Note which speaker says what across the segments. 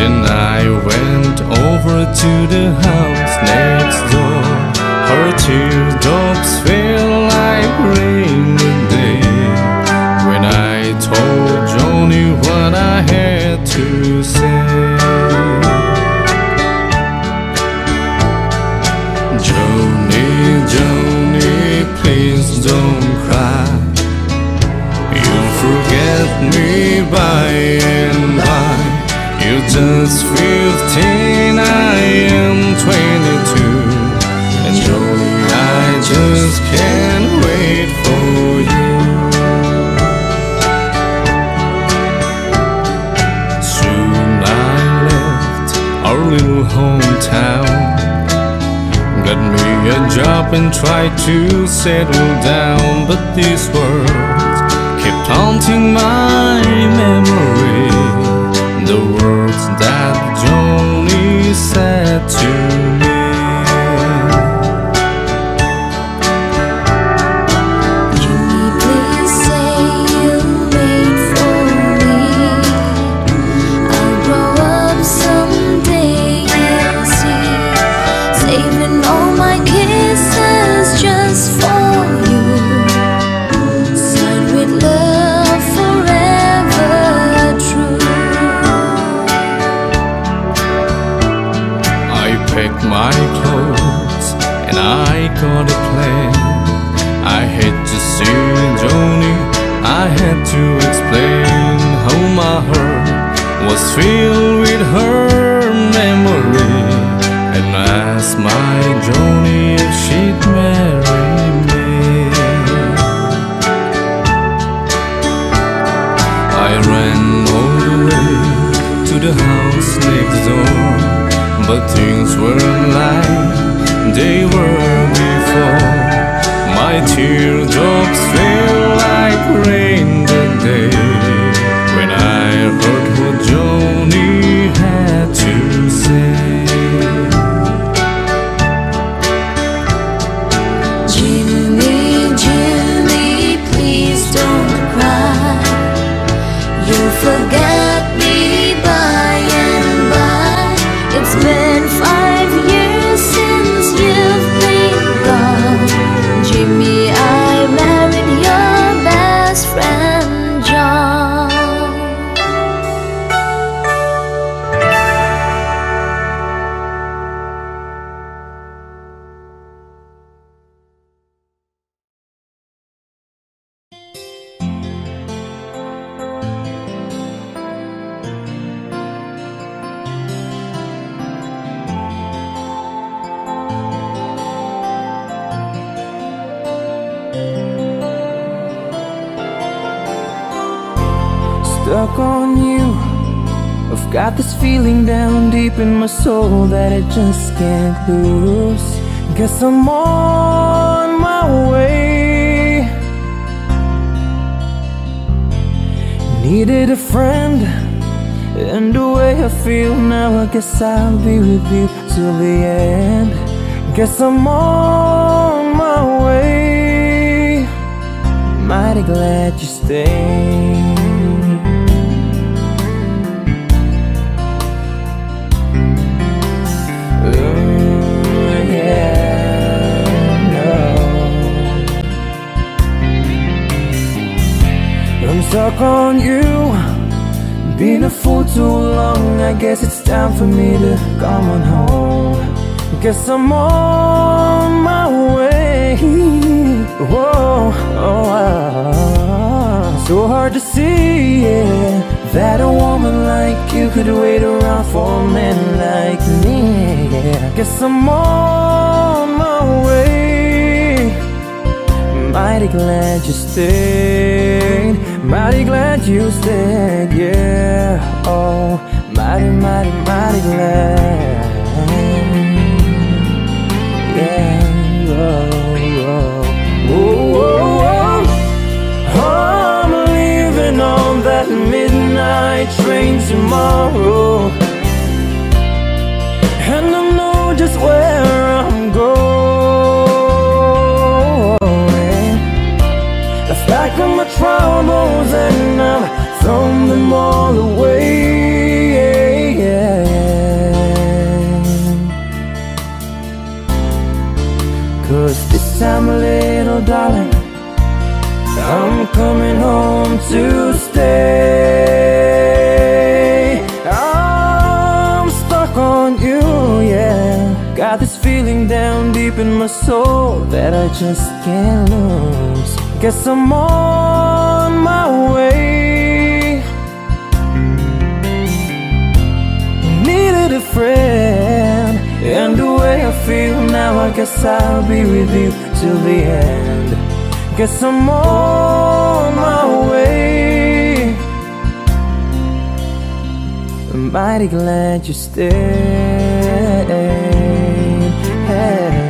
Speaker 1: When I went over to the house next door, her teardrops fell like rain today. When I told Johnny what I had to say, Johnny, Johnny, please don't cry. You'll forget me by and by. You're just 15, I am 22. And Johnny, I just can't wait for you. Soon I left our little hometown, got me a job and tried to settle down. But these words kept haunting my memory, the words that Johnny said to me.
Speaker 2: Johnny, please say you'll wait for me. I'll grow up someday, you'll see. Saving all my kisses just for you. Signed with love forever true.
Speaker 1: I packed my clothes and I got a plan. I had to see Johnny, I had to explain how my heart was filled with her memory, and asked my Johnny if she'd marry me. I ran all the way to the house next door, but things weren't like they were before. My teardrops fell like rain that day when I heard what Johnny had to say.
Speaker 2: Jimmy, Jimmy, please don't cry. You'll forget me by and by. It's been 5 years since you've been gone. Jimmy, I married your best friend John.
Speaker 3: Stuck on you, I've got this feeling down deep in my soul that I just can't lose. Guess I'm on my way. Needed a friend, and the way I feel now, I guess I'll be with you till the end. Guess I'm on my way. Mighty glad you stayed. I'm stuck on you, been a fool too long. I guess it's time for me to come on home. Guess I'm on my way. Whoa, so hard to see, yeah, that a woman like you could wait around for a man like me, yeah. Guess I'm on my way. Mighty glad you stayed, mighty glad you stayed, yeah. Oh, mighty, mighty, mighty glad, yeah. Oh, I'm leaving on that midnight train tomorrow, and I know just where I'm going. I've packed up my troubles and I've thrown them all away, yeah. darling, I'm coming home to stay. I'm stuck on you, yeah. Got this feeling down deep in my soul that I just can't lose. Guess I'm on my way. Needed a friend, and the way I feel now, I guess I'll be with you till the end. Guess I'm on my way. I'm mighty glad you stayed. Hey.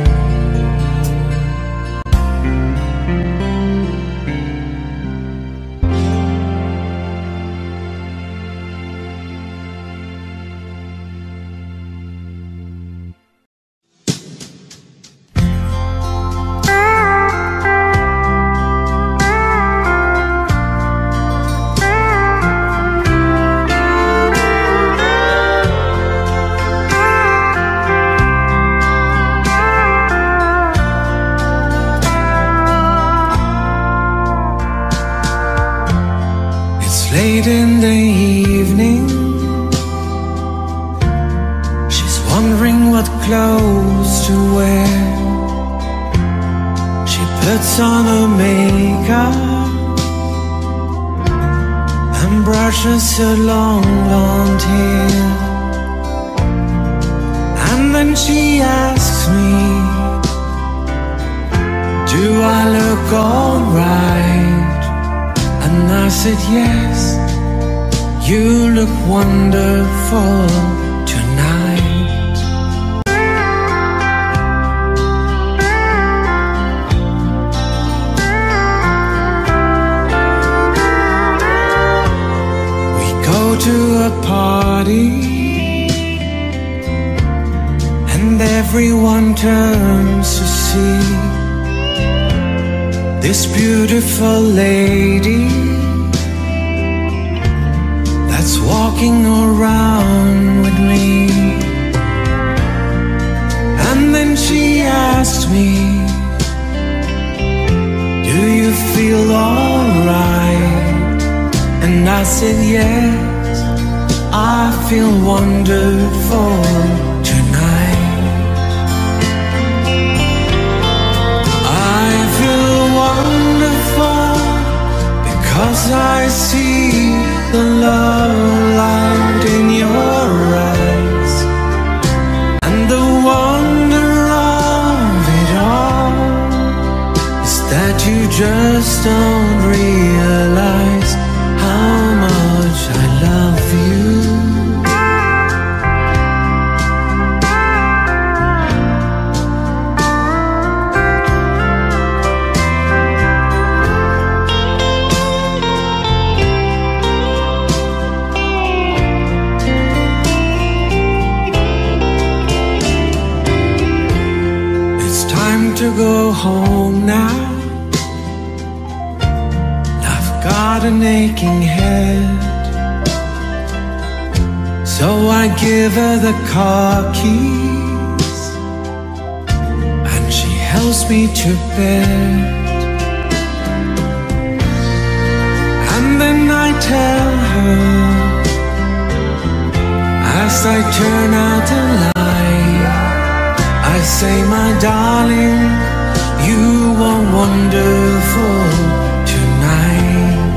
Speaker 4: Late in the evening, she's wondering what clothes to wear. She puts on her makeup and brushes her long blonde hair. And then she asks me, do I look alright? And I said yes, you look wonderful tonight. We go to a party and everyone turns to see this beautiful lady that's walking around with me. And then she asked me, do you feel alright? And I said yes, I feel wonderful tonight. I feel wonderful because I see the love light in your eyes, and the wonder of it all is that you just don't realize how much I love you. To go home now, I've got an aching head, so I give her the car keys and she helps me to bed. And then I tell her, as I turn out the light, I say, my darling, you are wonderful tonight.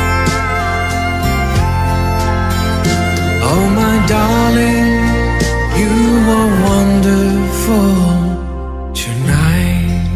Speaker 4: Oh, my darling, you are wonderful tonight.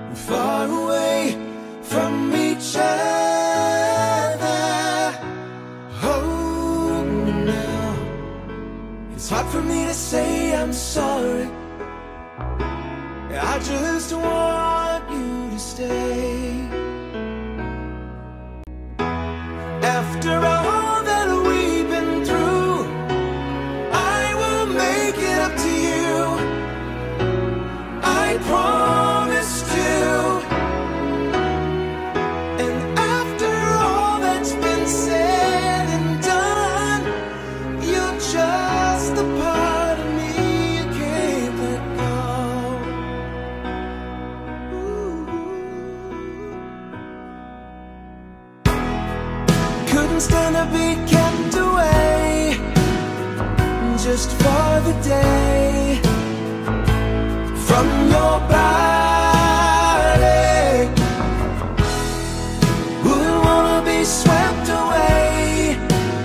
Speaker 4: far away from each other. Hold me now. It's hard for me to say I'm sorry. I just want you to stay. After all that we've been through, I will make it up to you. I promised you. And after all that's been said and done, you're just the part of me you can't let go. Couldn't stand to be kept away just for the day from your body. Wouldn't wanna be swept away,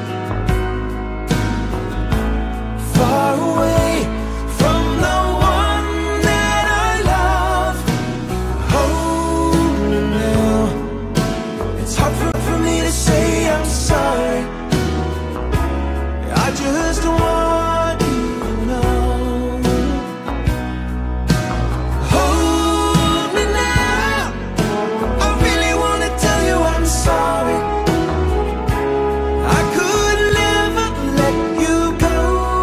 Speaker 4: far away from the one that I love. Hold me now. It's hard for me to say I'm sorry. I just want you to know. Hold me now. I really want to tell you I'm sorry. I could never let you go.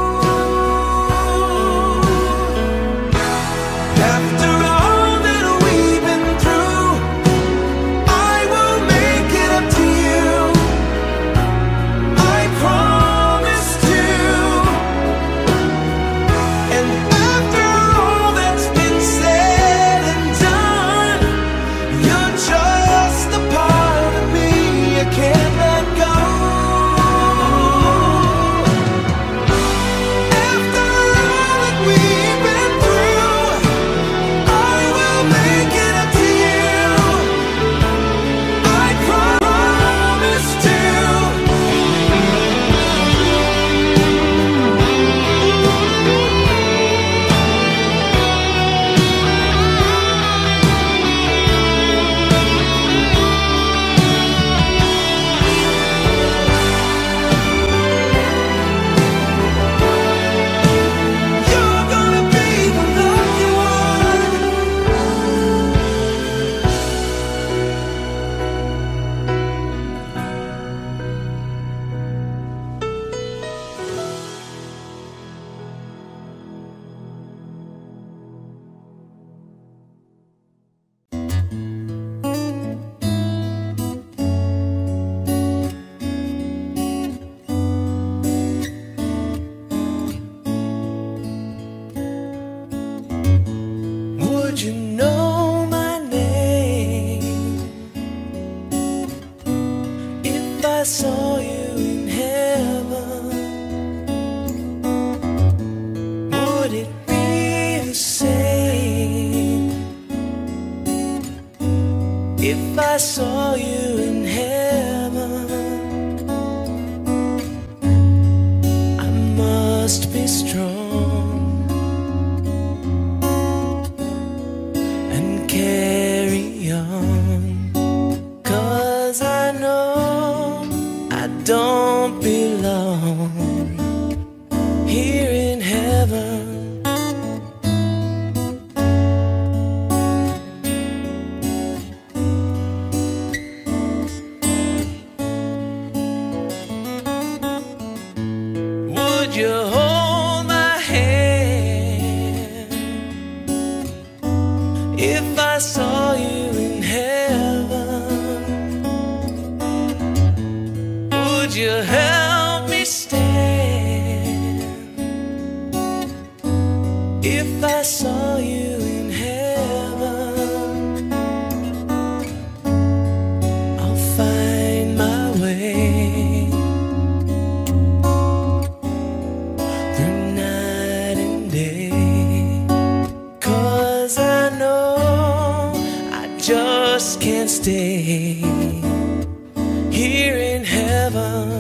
Speaker 4: After all that we've been through, I will make it up to you. I promised you. And after all that's been said and done, you're just the part of me you can't let go. After all that we've been through, I will make it up to you. I promised you. You're gonna be the lucky one. Would you know my name if I saw you in heaven? Would it be the same if I saw you in heaven? I must be strong and carry on, 'cause I know I don't belong here in heaven. Would you hold my hand if I saw you in heaven? Would you help me stand if I saw you in heaven? I'll find my way through night and day, 'cause I know I just can't stay here in heaven.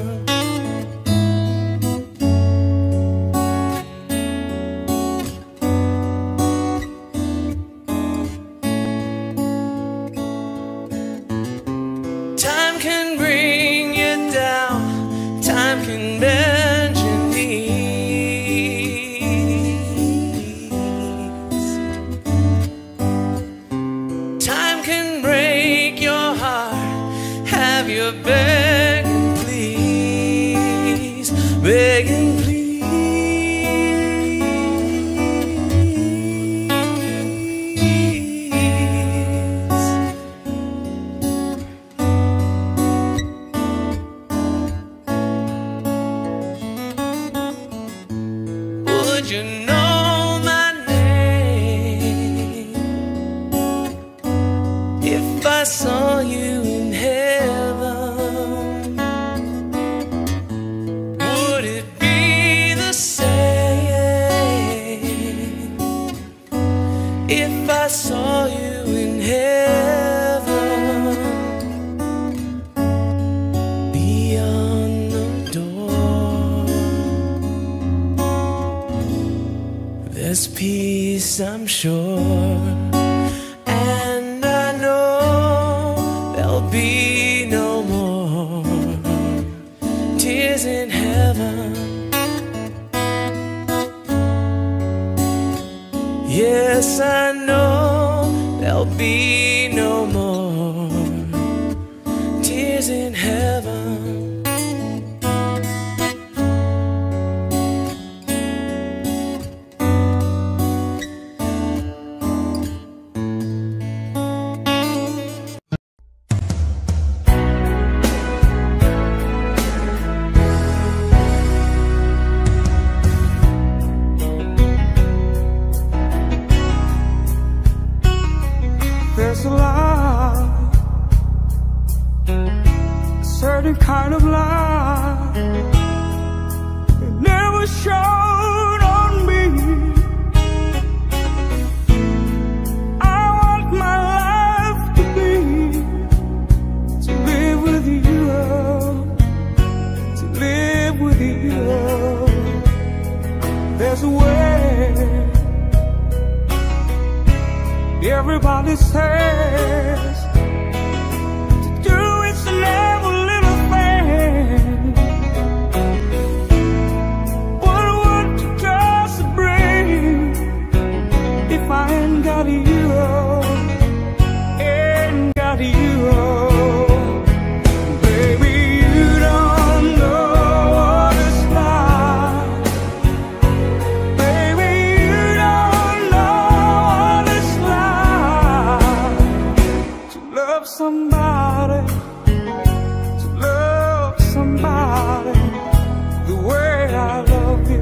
Speaker 4: here begging, please, begging, please. Would you know my name if I saw you in heaven? Would it be the same if I saw you in heaven? Beyond the door, there's peace, I'm sure, and I know there'll be no more tears in heaven. Yes, I know there'll be no more tears in heaven.
Speaker 5: There's a love, a certain kind of love it never showed on me. I want my life to live with you, to live with you. There's a way. Everybody says to do it's never little thing. What would you just bring if I ain't got you? Ain't got you. Baby, you don't know what it's like. Baby, you don't know what it's like to love somebody the way I love you.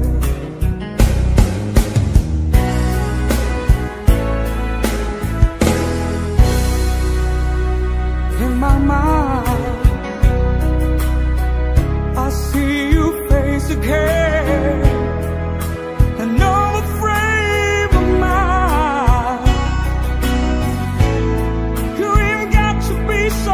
Speaker 5: In my mind, I see you face again, and no frame of mind. You ain't got to be so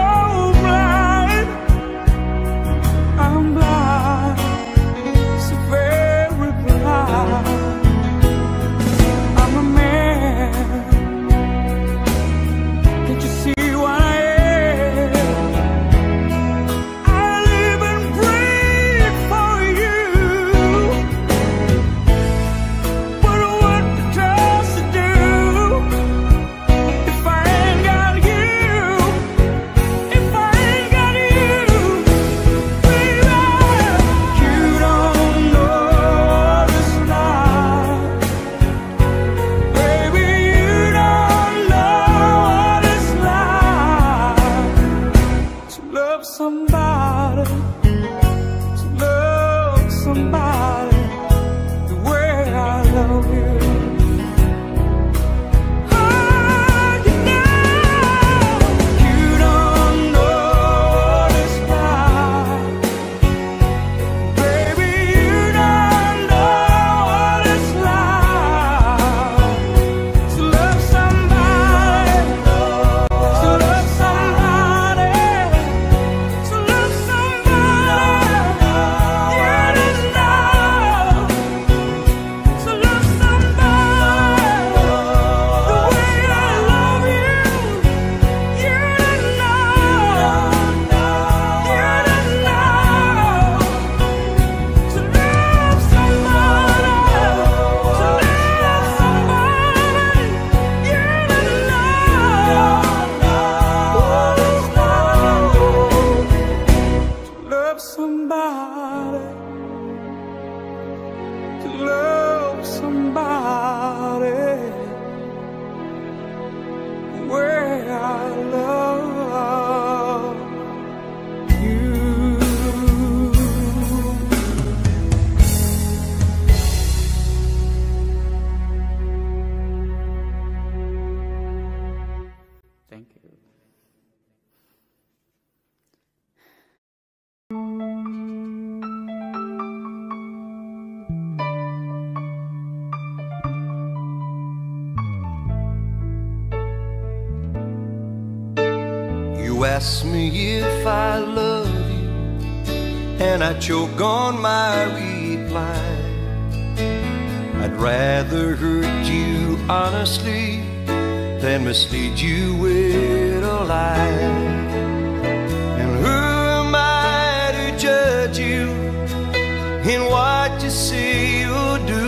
Speaker 6: you ask me if I love you, and I choke on my reply. I'd rather hurt you honestly than mislead you with a lie. And who am I to judge you in what you say or do?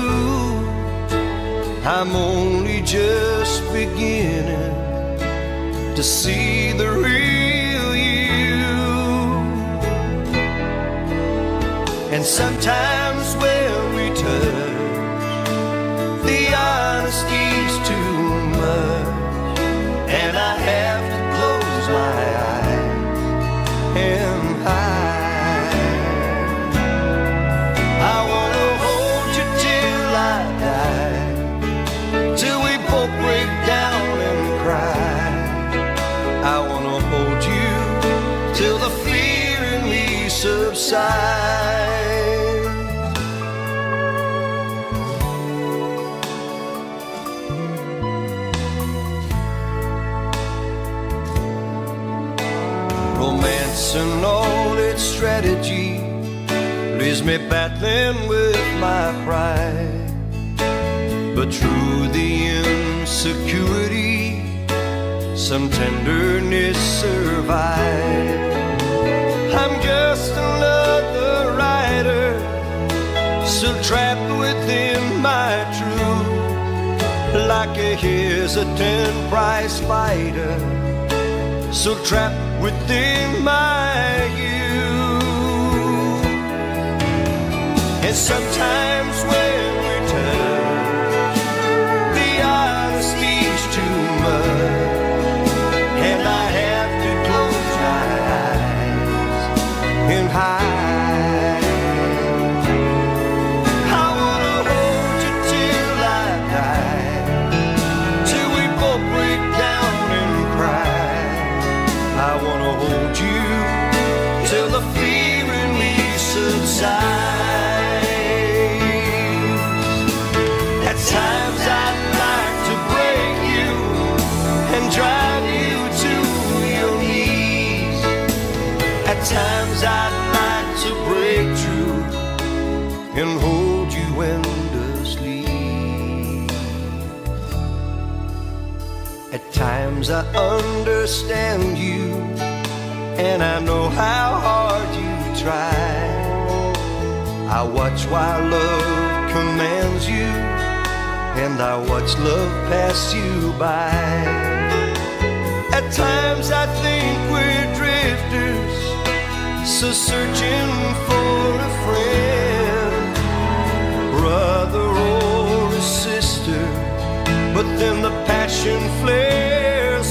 Speaker 6: I'm only just beginning to see the real you. And sometimes when we touch, the honesty's too much, and I have to close my eyes and hide. I wanna hold you till I die, till we both break down and cry. I wanna hold you till the fear in me subsides. Romance and all its strategy leaves me battling with my pride. But through the insecurity, some tenderness survives. I'm just another writer, still trapped within my truth, like a hesitant prize fighter, still trapped within my youth. And sometimes when we touch, the honesty's too much, and I have to close my eyes and hide. I wanna hold you till I die, till we both break down and cry. I wanna hold you till the fear in me subsides. At times I'd like to break you and drive you to your knees. At times I'd like to break through and hold you endlessly. At times I understand you, and I know how hard you try. I watch while love commands you, and I watch love pass you by. At times I think we're drifters, so searching for a friend, brother or a sister, but then the passion flares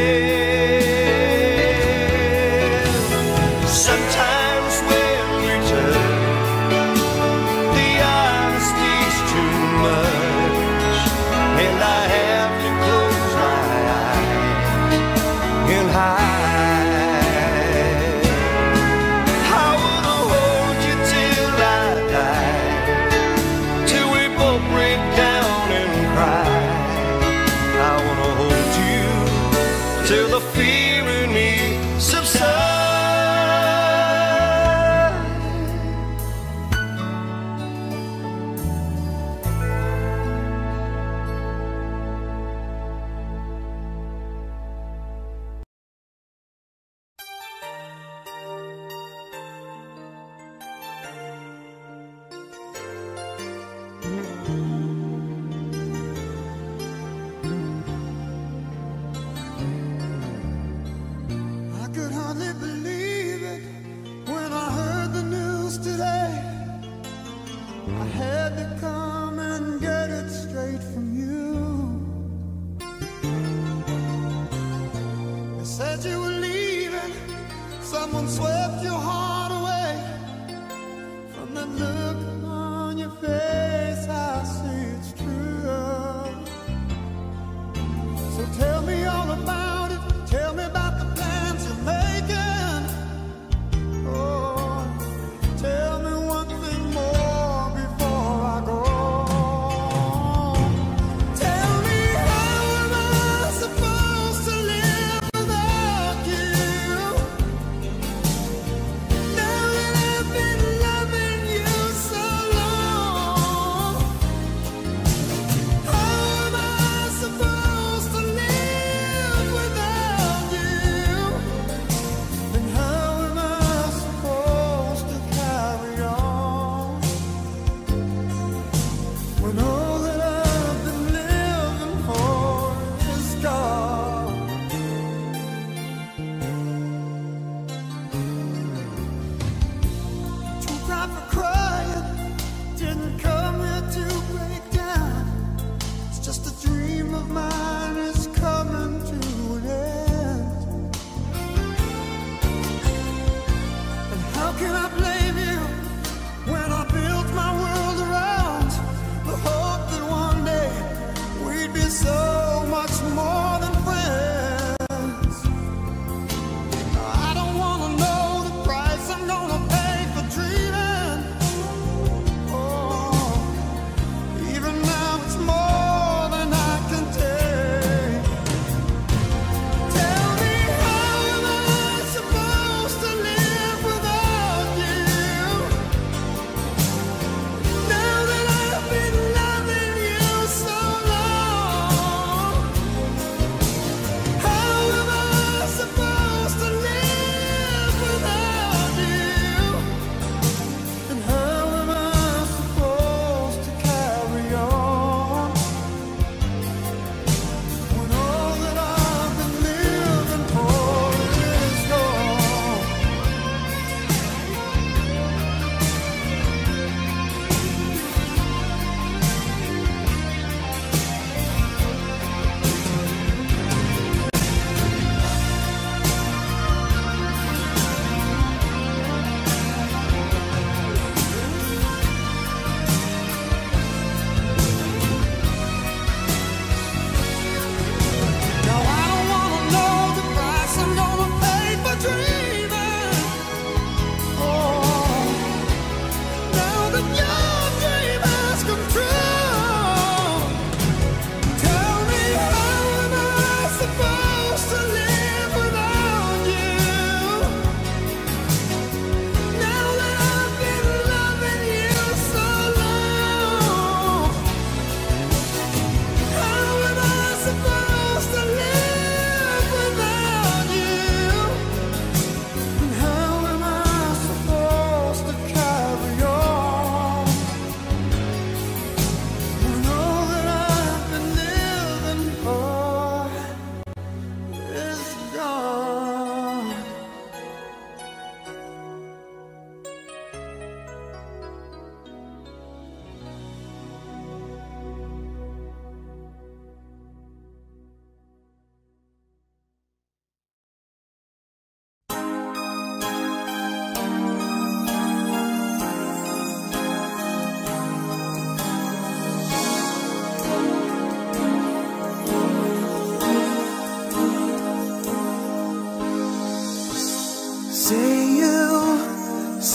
Speaker 6: again. Sometimes when we touch, the honesty's too much, and I have to close my eyes and hide. I wanna hold you till I die, till we both break down and cry. I wanna hold you till the fear in me subsides.
Speaker 4: I could hardly believe it when I heard the news today. I had to come and get it straight from you. They said you were leaving, someone swept your heart away. From the look on your face, I see it's true. So tell me all about it, tell me about the plans you're making. Oh, tell me one thing more before I go. Tell me, how am I supposed to live without you?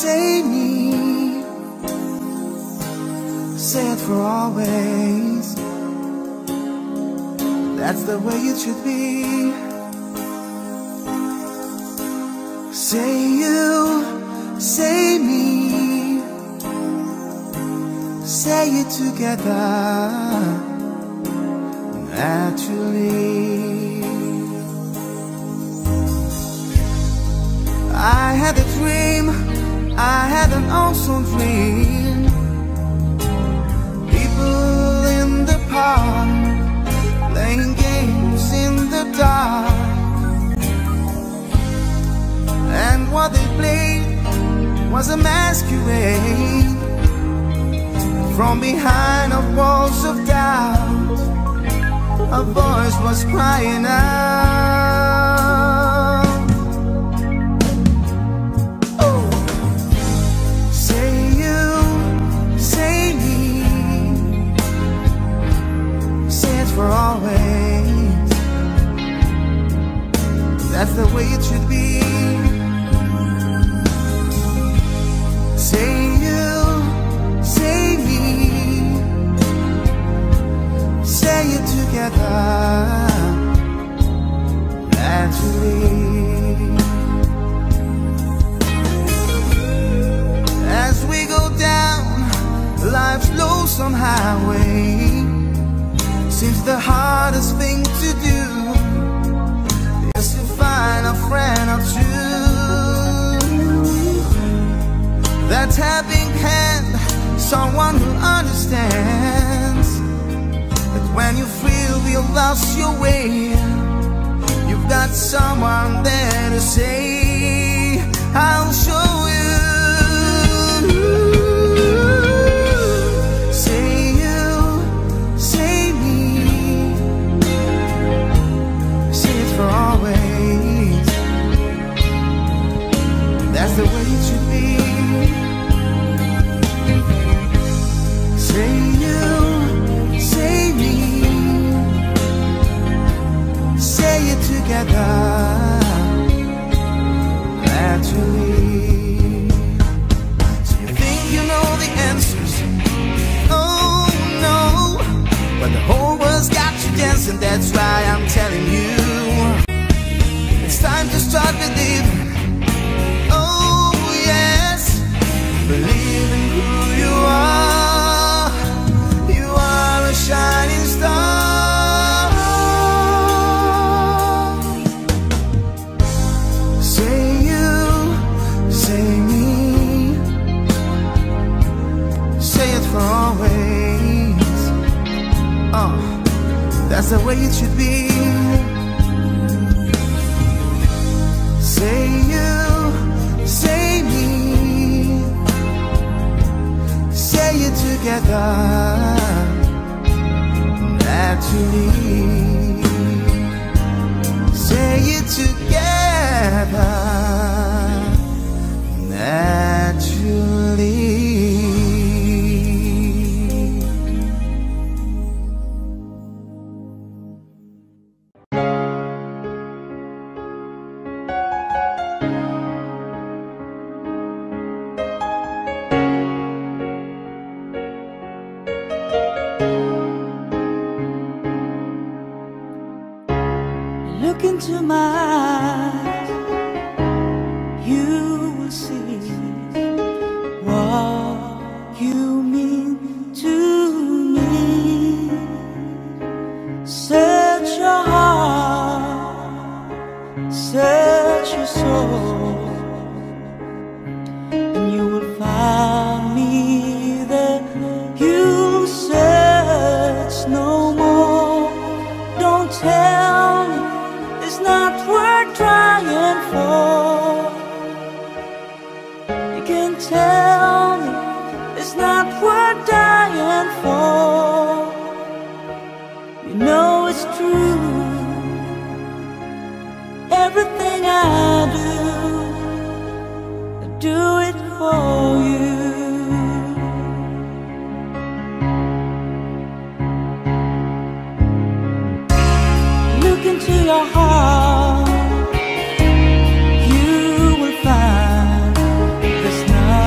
Speaker 4: say me, say it for always. That's the way it should be. Say you, say me, say it together, naturally. I had a dream, I had an awesome dream. People in the park, playing games in the dark. And what they played was a masquerade. From behind the walls of doubt, a voice was crying out. Oh. Say you, say me, say it for always. That's the way it should be. Say you, say me, say it together, naturally. As we go down life's lonesome highway, seems the hardest thing to do is to find a friend or two. That helping hand, someone who understands that when you feel you lost your way, you've got someone there to say, I'll show you. Say you, say me, say it for always. That's the way it should be. Say you, say me, say it together, naturally. So you think you know the answers? Oh no, but the whole world's got you dancing. That's why I'm telling you, it's time to start believing. Oh yes, believe in who you are. Shining star. Say you, say me, say it for always. Oh, that's the way it should be. Say you, say me, say it together, naturally. Say it together, naturally.
Speaker 5: Look into my eyes, you will see what you mean to me. Search your heart, search your soul, and you will find me there. You'll search no more. Don't tell me it's not worth trying for. You can tell me it's not worth dying for. You know it's true. Everything I do it for you. Look into your heart, you will find there's nothing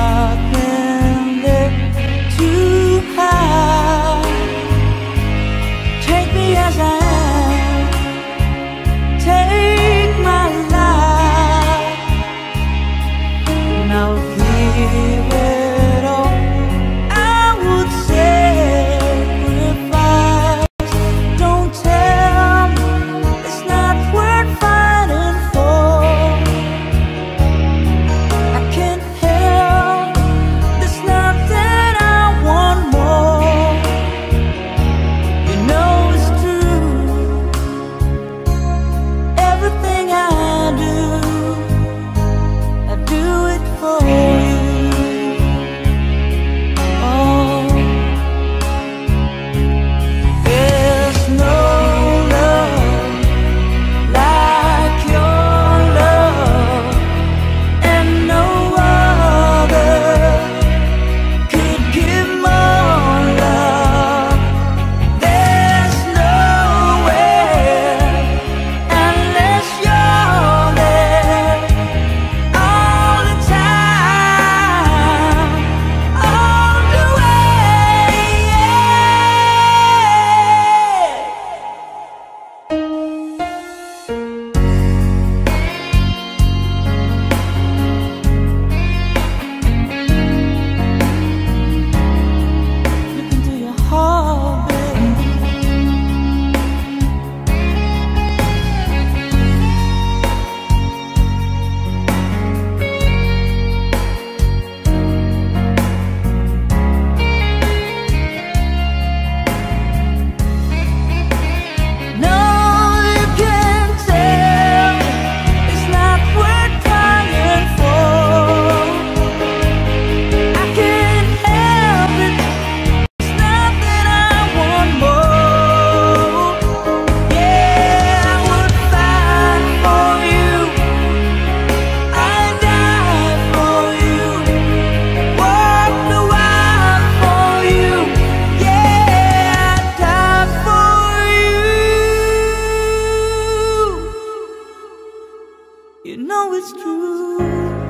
Speaker 5: You know it's true.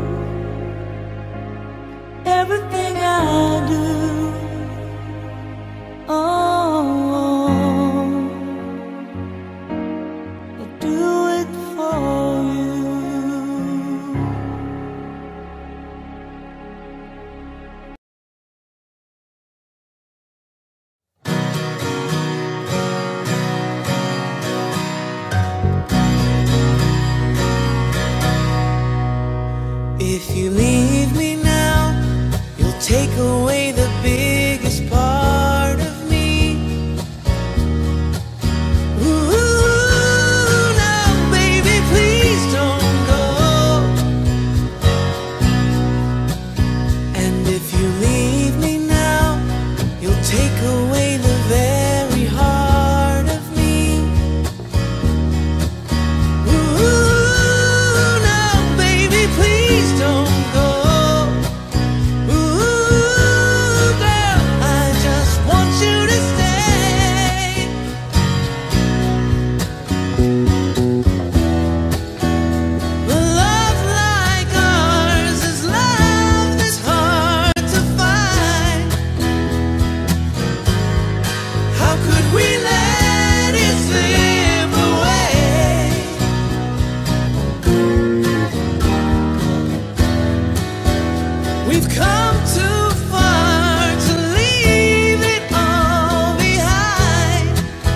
Speaker 5: Everything I do, oh, I do it for you.
Speaker 4: If you leave me now, you'll take away the biggest part of me. Ooh, now baby, please don't go. And if you leave me now, you'll take away the very heart of me. Ooh, now baby, please don't go. Ooh, girl, I just want you to stay. A love like ours is love that's hard to find. How could we let it slip away? We've come too far to leave it all behind.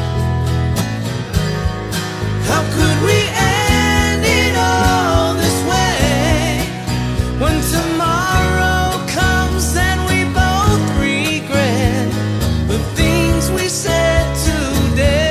Speaker 4: How could we end it all this way? When tomorrow comes and we both regret the things we said today.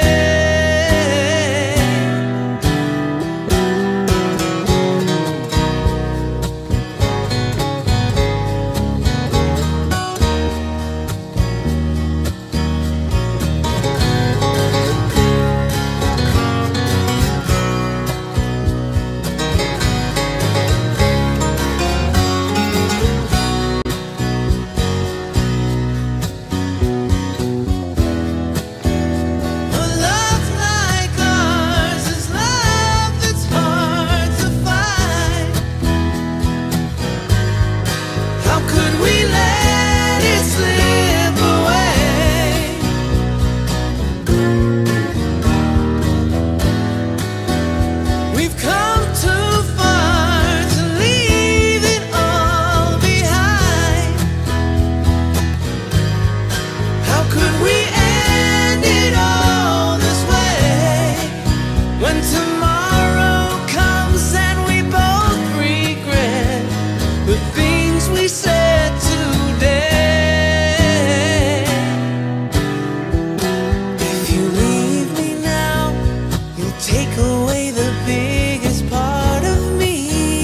Speaker 4: A love like ours is love that's hard to find. How could we let it slip away? We've come too far to leave it all behind. How could we end it all this way? When tomorrow comes and we both regret the things we said today. If you leave me now, you'll take away the biggest part of me.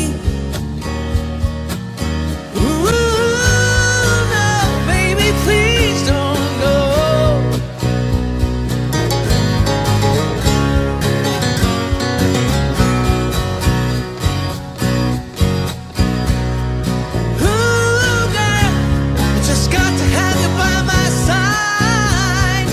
Speaker 4: Ooh, no, baby, please don't go. Ooh, girl, I just got to have you by my side.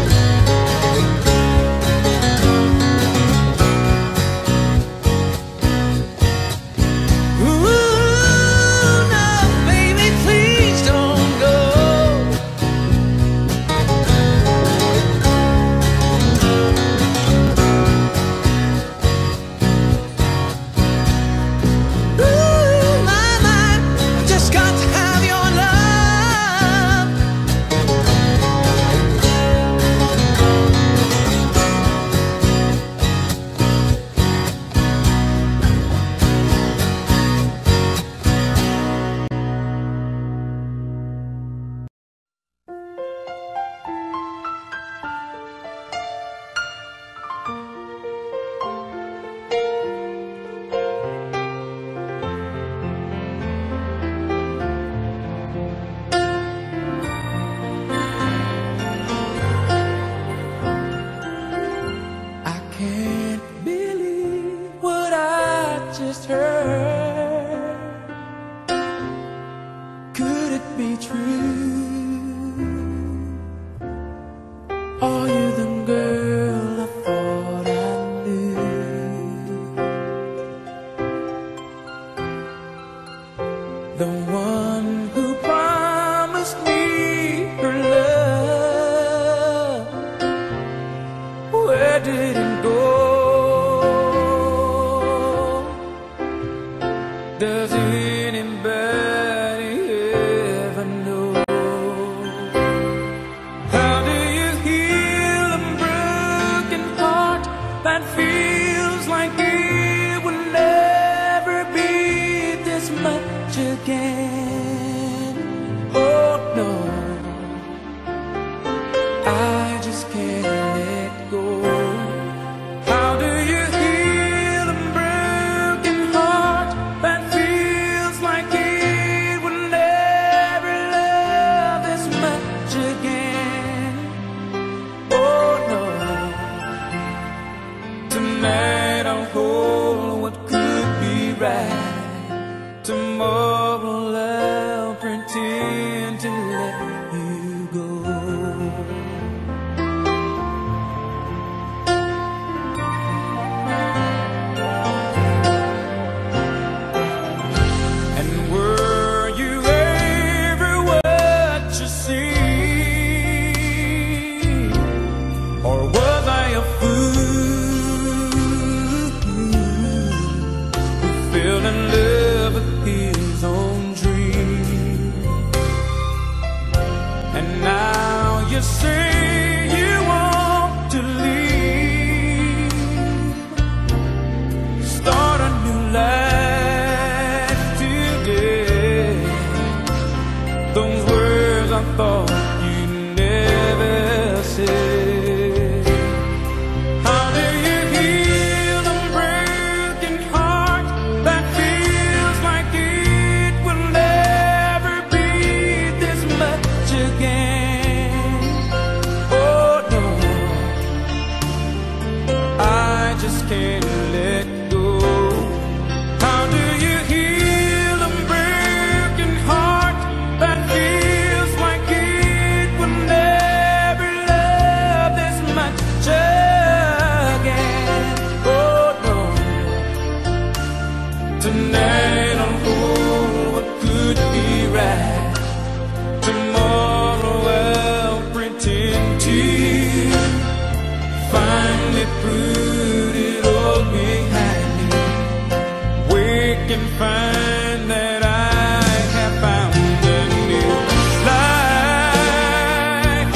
Speaker 4: Ooh, no, baby, please don't go. Ooh, my, I just got to have your love. I can't believe what I just heard. Could it be true? Are you the girl I thought I knew?
Speaker 3: Does anybody ever know? How do you heal a broken heart that feels like it will never be this much again? Oh no, I just can't let go. How do you heal a broken heart that feels like it will never love this much again? Oh no, tonight I'll hold what could be right. Tomorrow I'll pretend to let you go. And were you ever what you see? Or was I a fool who fell in love with his own dream? And now you say you want to leave, start a new life today. Those words I thought you'd never say. How do you heal a broken heart that feels like it will never be this much again? Oh no, I just can't let go. How do you heal a broken heart that feels like it will never love this much again? Oh no, tonight I'll hold what could be right. Tomorrow I'll pretend to finally put it all behind me. Wake and find that I have found a new life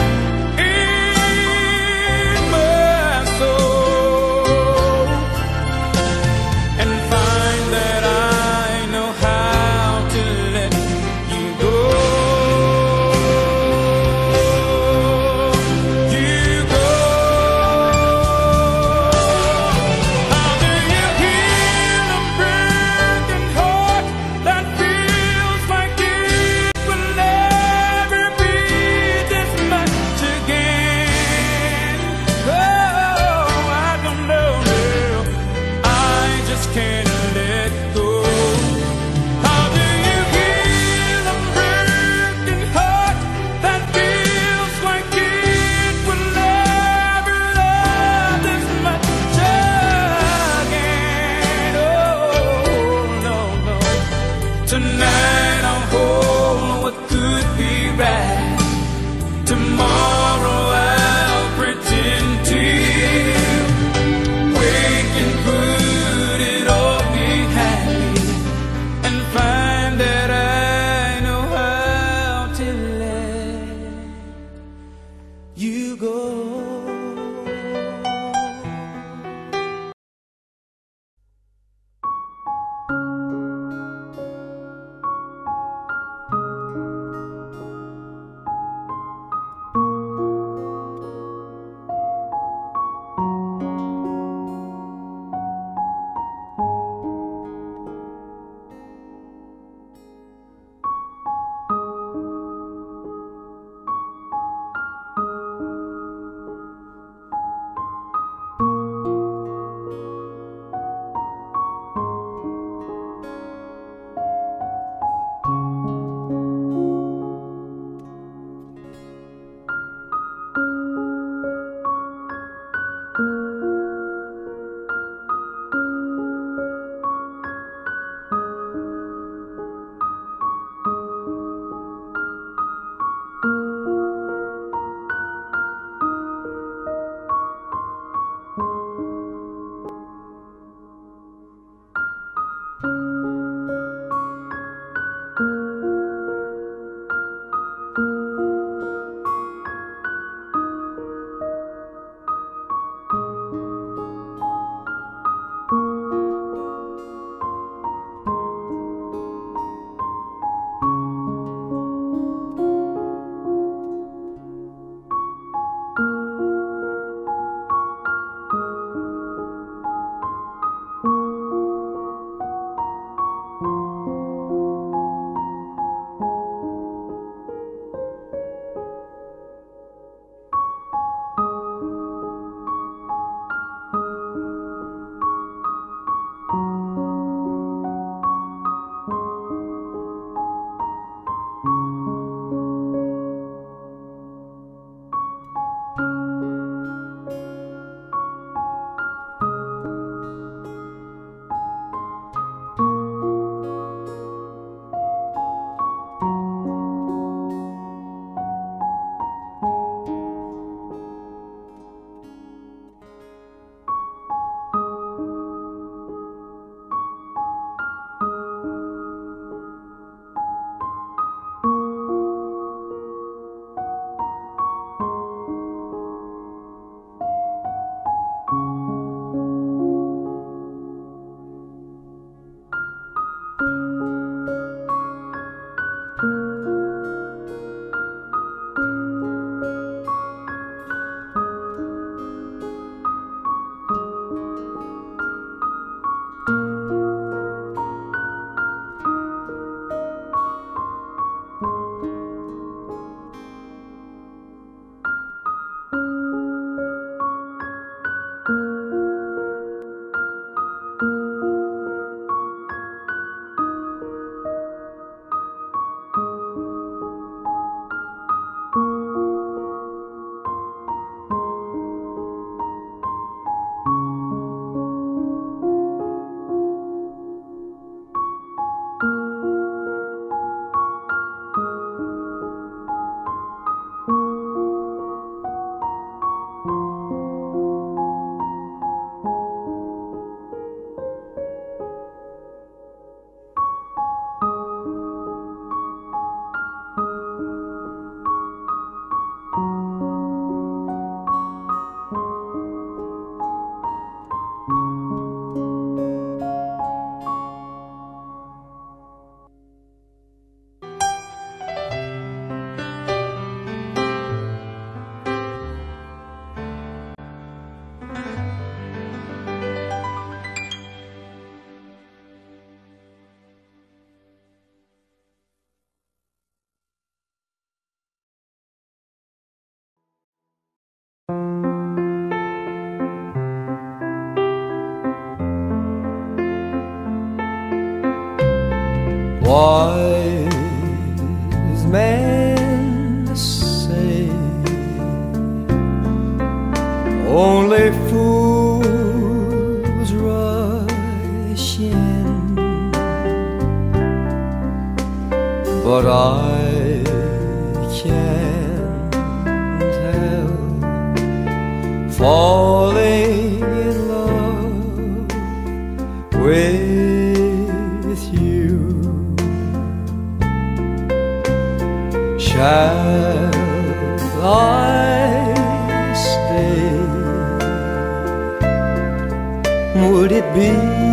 Speaker 3: in my soul, and find that I know how to let you go. You go. How do you heal a broken heart that feels like it will never be this much again? Oh, I don't know, girl. I just can't let go. How do you heal a broken heart that feels like it will never love this much again? Oh no, no. Tonight I'll hold what could be right. Tomorrow I'll pretend to wake and put it all Wise men say only fools rush in, but I can't help falling in love with you. Shall I stay? Would it be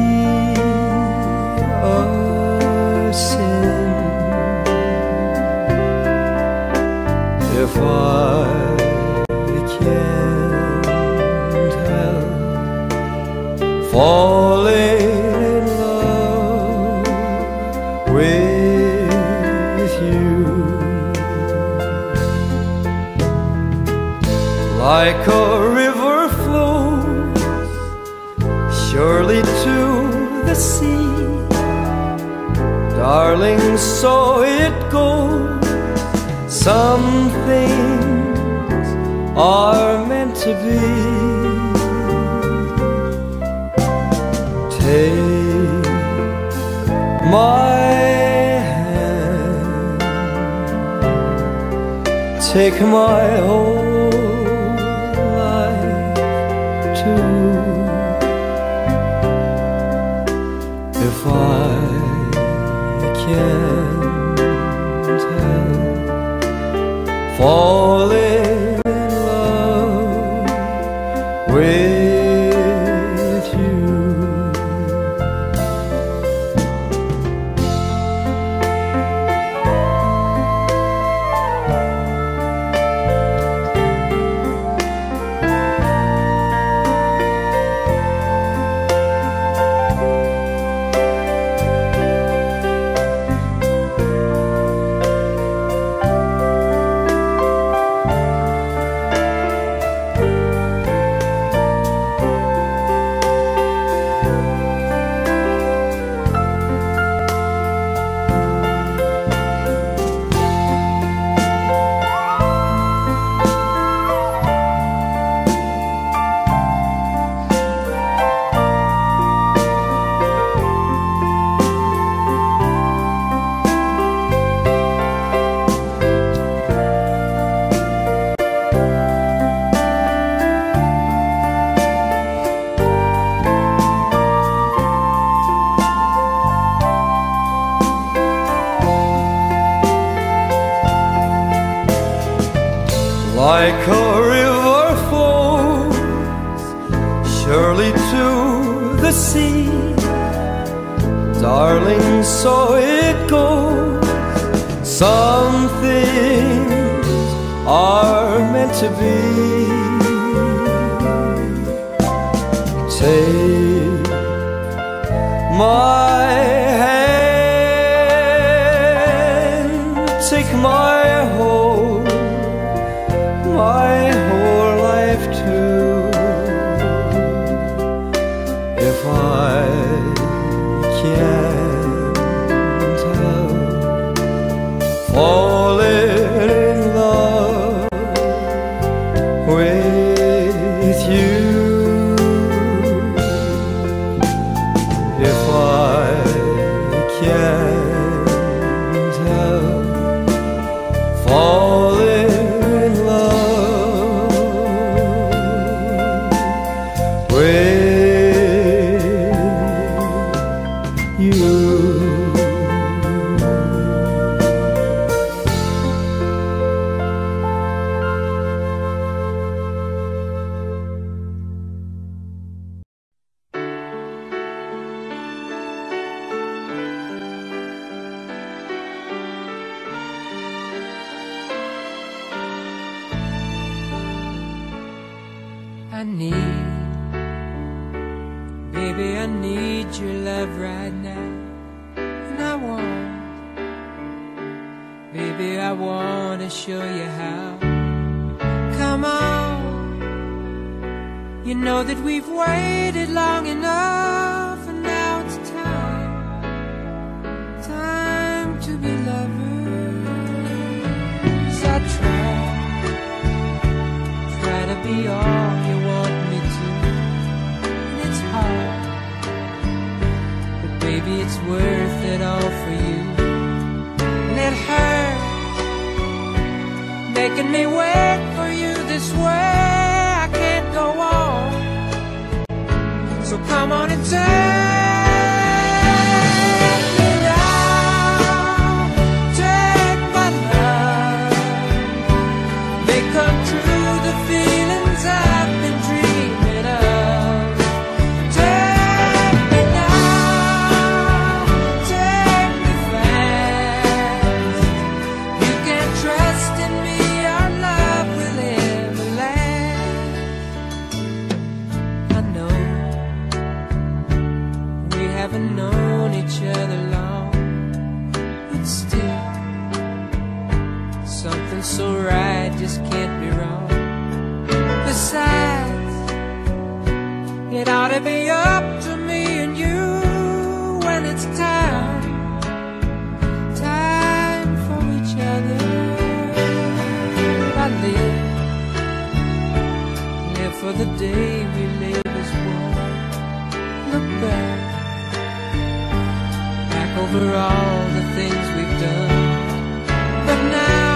Speaker 3: a sin if I can't help falling in love with you? Like a river flows surely to the sea, darling, so it goes. Some things are meant to be. Take my hand, take my whole life too. If I can't help falling in love with you. Like a river flows surely to the sea, darling, so it goes. Some things are meant to be. Take my hand, take my whole life too. If I can't help falling in love with you, if I can't help falling in love with you.
Speaker 7: I need, baby, I need your love right now. And I want, baby, I want to show you how. Come on, you know that we've waited long enough, and now it's time maybe it's worth it all for you. And it hurt, making me wait for you this way. I can't go on, so come on and take me now. Take my love, make come true the feelings I've been dreaming of. Take me now, take me fast. You can trust in me, our love will ever last. I know we haven't known each other long, but still something so right just can't be wrong. Besides, it ought to be up to me and you when it's time for each other. I live for the day we live as one. Look back over all the things we've done. But now,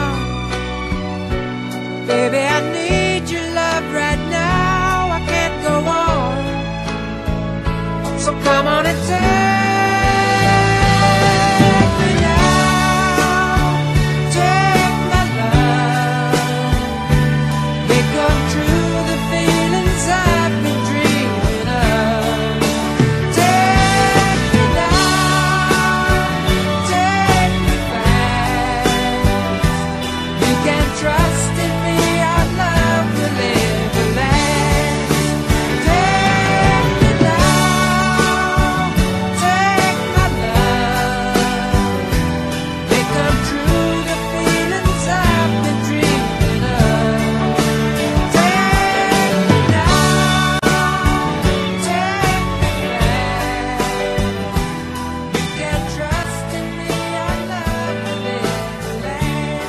Speaker 7: baby, I need your love right now. I can't go on, so come on and take me now. Take my love, make come true the feelings I've been dreaming of. Take me now, take me fast. You can trust in me, our love will ever last. Take me now, take my love, make come true the feelings I've been dreaming of. Take me now, take me fast. You can trust in me, our love will ever last.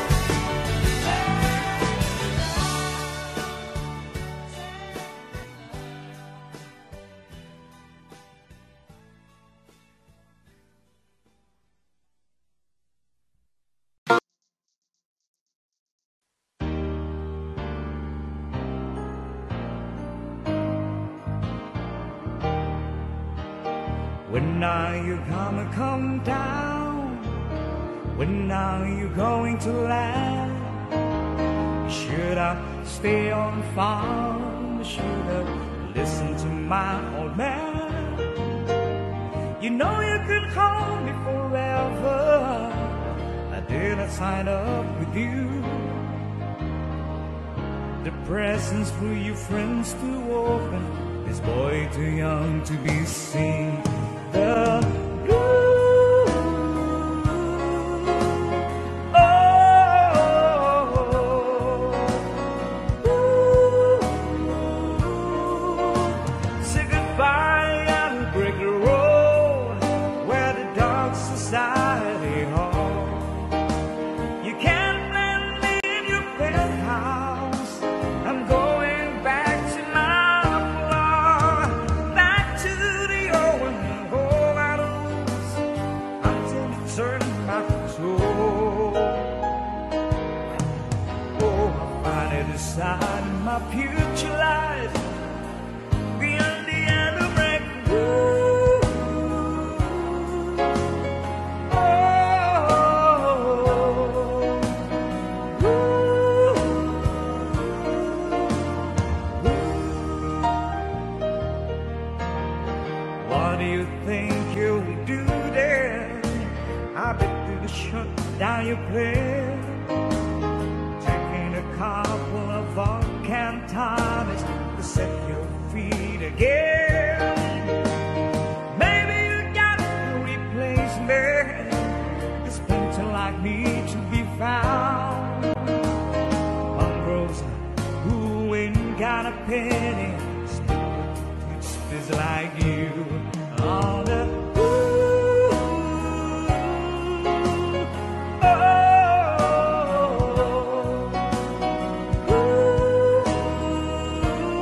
Speaker 3: When are you gonna come down? When are you going to land? Should I stay on farm? Should I listen to my old man? You know you could hold me forever. I didn't sign up with you. The presents for your friends to open. This boy too young to be seen. The blue, say goodbye and break the road where the dark society hall. You can't blend me in your penthouse. I'm going back to my floor, back to the old hole I lose until you turn my soul. Oh, I finally decided my future lies beyond the end of break. What do you think you'll do there? I bet you to shut down your place, taking a couple of volcanic tonics to set your feet again. Maybe you got to replace me. There's plenty like me to be found. Mongrels who ain't got a penny, it's like you on the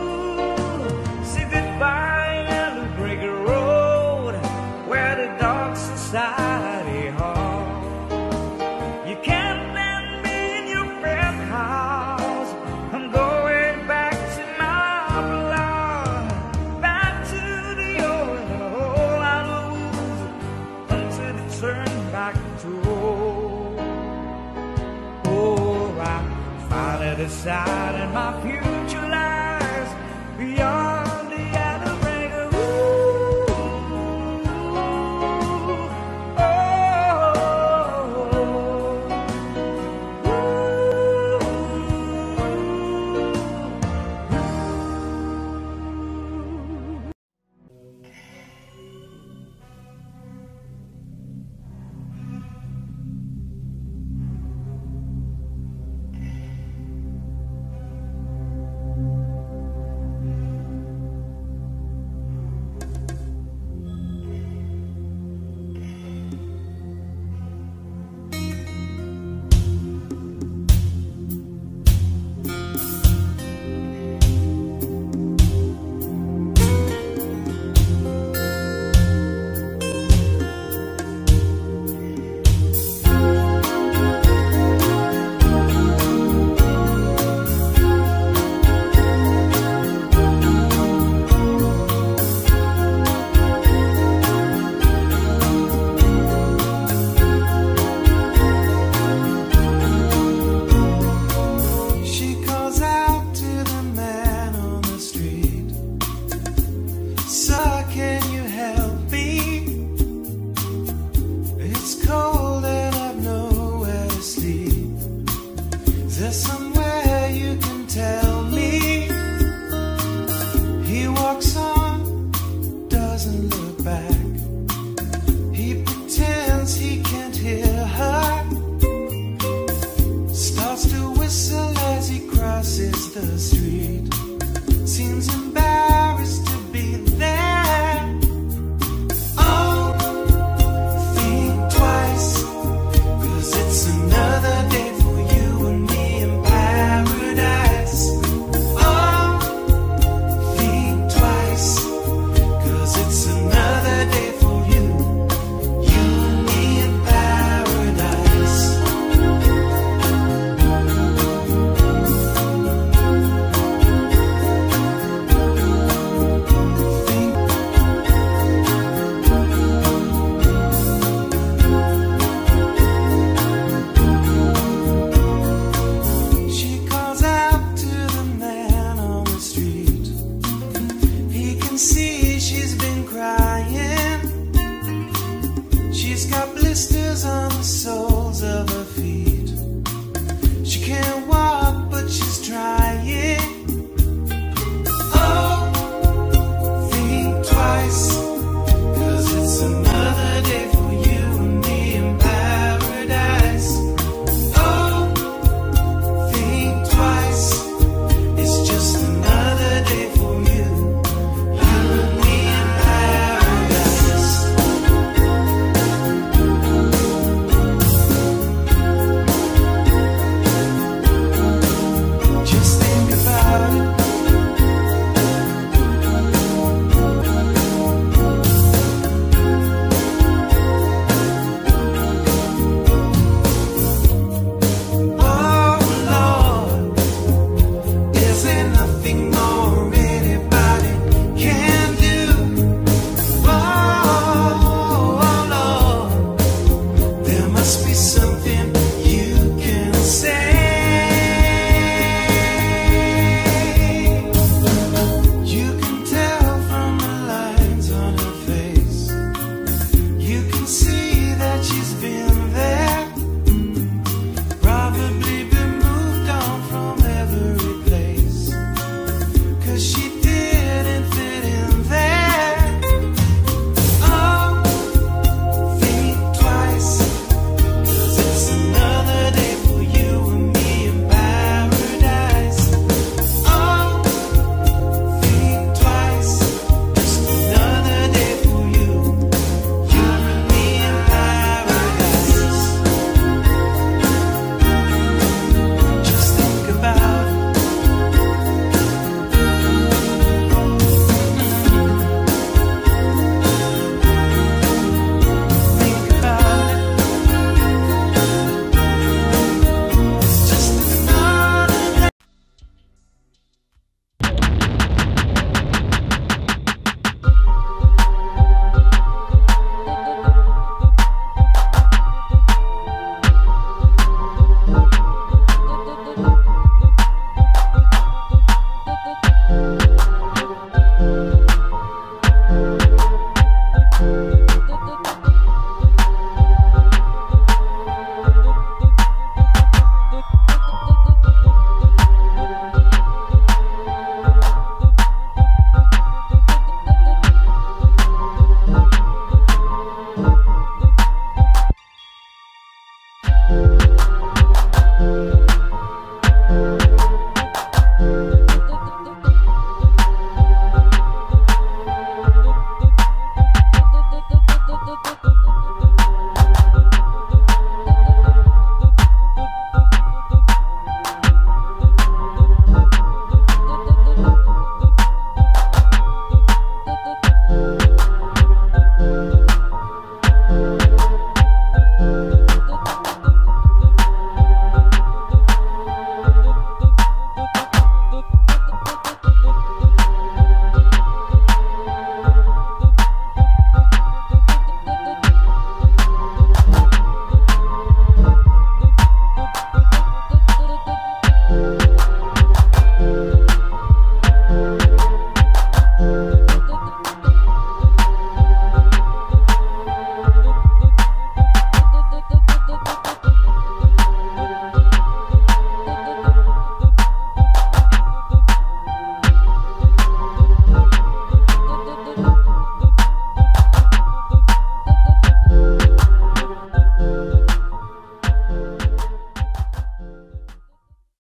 Speaker 3: say goodbye and break a road where the dark society hall. You can't land me in your penthouse. I'm going back to my block, back to the old out of woods, until they turn back to old. Oh, I finally decided my future lies beyond the Alabama. The street seems embarrassed to be there. Oh, think twice, 'cause it's another day for you and me in paradise. Oh, think twice, 'cause it's another day for you and me in paradise. See, she's been crying. She's got blisters on the soles of her feet.